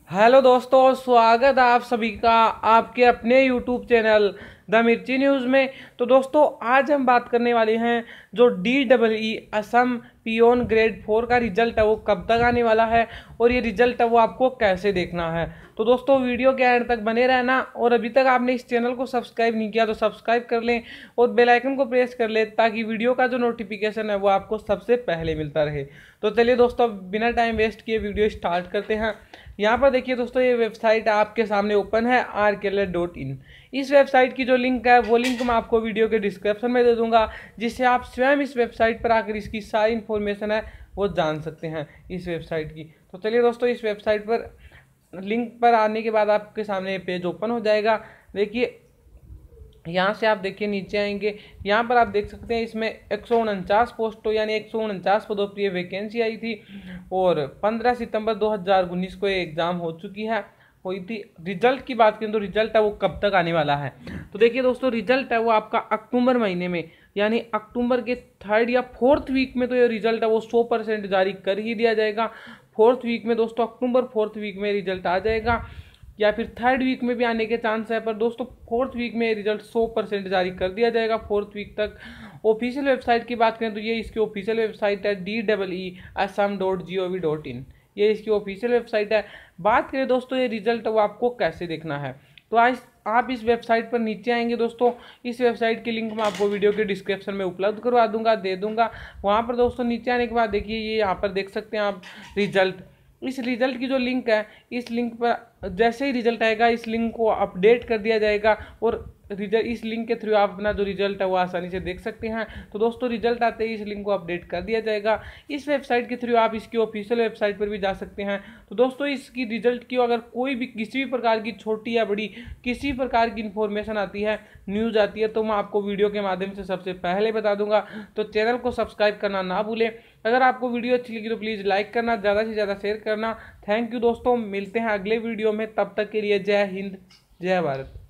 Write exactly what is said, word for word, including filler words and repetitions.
Hello दोस्तों, स्वागत है आप सभी का आपके अपने YouTube channel the Mirchi news में। तो दोस्तों, आज हम बात करने वाले हैं जो D double E Assam peon grade four का रिजल्ट है वो कब तक आने वाला है और ये रिजल्ट है वो आपको कैसे देखना है। तो दोस्तों, वीडियो के एंड तक बने रहना और अभी तक आपने इस चैनल को सब्सक्राइब नहीं किया तो सब्सक्राइब कर लें और बेल आइकन को प्रेस कर लें ताकि वीडियो का जो नोटिफिकेशन है वो आपको सबसे पहले मिलता रहे। तो चलिए दोस्तों, बिना टाइम वेस्ट किए वीडियो स्टार्ट करते हैं। यहाँ पर देखिए दोस्तों, ये वेबसाइट आपके सामने ओपन है आर के एल ए डॉट इन। इस वेबसाइट की जो लिंक है वो लिंक मैं आपको वीडियो के डिस्क्रिप्शन में दे दूंगा, जिससे आप स्वयं इस वेबसाइट पर आकर इसकी सारी इन्फॉर्मेशन है वो जान सकते हैं इस वेबसाइट की। तो चलिए दोस्तों, इस वेबसाइट पर लिंक पर आने के बाद आपके सामने पेज ओपन हो जाएगा। देखिए, यहाँ से आप देखिए नीचे आएंगे, यहाँ पर आप देख सकते हैं इसमें एक सौ उनचास पोस्टों यानी एक सौ उनचास पदों पर वैकेंसी आई थी और पंद्रह सितंबर दो हज़ार उन्नीस को ये एग्ज़ाम हो चुकी है हुई थी। रिजल्ट की बात करें तो रिजल्ट है वो कब तक आने वाला है, तो देखिए दोस्तों, रिजल्ट है वो आपका अक्टूबर महीने में यानी अक्टूबर के थर्ड या फोर्थ वीक में तो ये रिजल्ट है वो सौ परसेंट जारी कर ही दिया जाएगा। फोर्थ वीक में दोस्तों, अक्टूबर फोर्थ वीक में रिजल्ट आ जाएगा या फिर थर्ड वीक में भी आने के चांस है, पर दोस्तों फोर्थ वीक में रिजल्ट सौ परसेंट जारी कर दिया जाएगा फोर्थ वीक तक। ऑफिशियल वेबसाइट की बात करें तो ये इसकी ऑफिशियल वेबसाइट है D double E Assam dot G O V dot in, ये इसकी ऑफिशियल वेबसाइट है। बात करें दोस्तों ये रिजल्ट वो आपको कैसे देखना है, तो आज आप इस वेबसाइट पर नीचे आएंगे दोस्तों, इस वेबसाइट की लिंक मैं आपको वीडियो के डिस्क्रिप्शन में उपलब्ध करवा दूंगा दे दूंगा। वहाँ पर दोस्तों नीचे आने के बाद देखिए, ये यहाँ पर देख सकते हैं आप रिजल्ट। इस रिजल्ट की जो लिंक है, इस लिंक पर जैसे ही रिजल्ट आएगा इस लिंक को अपडेट कर दिया जाएगा और रिजल्ट इस लिंक के थ्रू आप अपना जो रिजल्ट है वो आसानी से देख सकते हैं। तो दोस्तों, रिजल्ट आते ही इस लिंक को अपडेट कर दिया जाएगा। इस वेबसाइट के थ्रू आप इसकी ऑफिशियल वेबसाइट पर भी जा सकते हैं। तो दोस्तों, इसकी रिजल्ट की अगर कोई भी किसी भी प्रकार की छोटी या बड़ी किसी प्रकार की इन्फॉर्मेशन आती है, न्यूज़ आती है, तो मैं आपको वीडियो के माध्यम से सबसे पहले बता दूंगा। तो चैनल को सब्सक्राइब करना ना भूलें। अगर आपको वीडियो अच्छी लगी तो प्लीज़ लाइक करना, ज़्यादा से ज़्यादा शेयर करना। थैंक यू दोस्तों, मिलते हैं अगले वीडियो में, तब तक के लिए जय हिंद जय भारत।